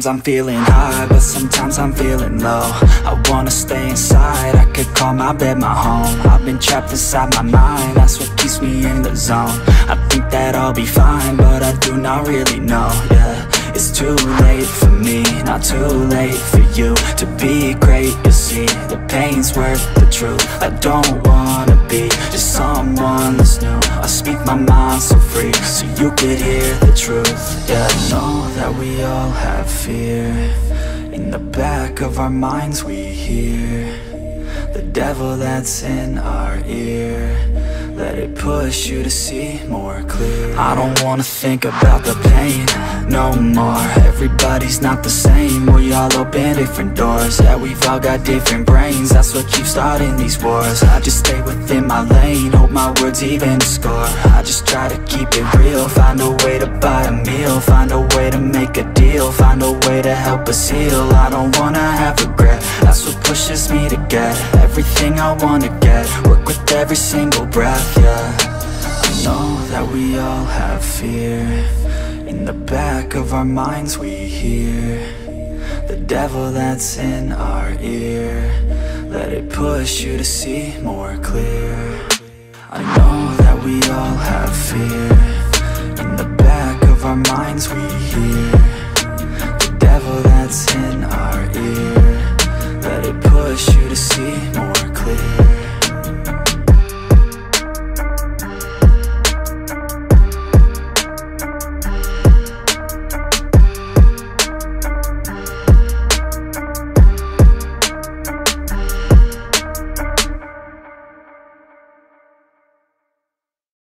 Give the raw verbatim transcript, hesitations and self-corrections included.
Sometimes I'm feeling high, but sometimes I'm feeling low. I wanna stay inside, I could call my bed my home. I've been trapped inside my mind, that's what keeps me in the zone. I think that I'll be fine, but I do not really know, yeah. It's too late for me, not too late for you. To be great, you'll see, the pain's worth the truth. I don't wanna be just someone that's new. I speak my mind so free, so you could hear the truth. Yeah, I know that we all have fear. In the back of our minds we hear the devil that's in our ear. Let it push you to see more clear. I don't wanna think about the pain no more. Everybody's not the same, we all open different doors. Yeah, we've all got different brains, that's what keeps starting these wars. I just stay within my lane, hope my words even score. I just try to keep it real, find a way to buy a meal, find a way to make a deal, find a way to help us heal. I don't wanna have regret, that's what pushes me to get everything I wanna get. Work with every single breath, yeah. I know that we all have fear. In the back of our minds we hear the devil that's in our ear. Let it push you to see more clear. I know that we all have fear. In the back of our minds we hear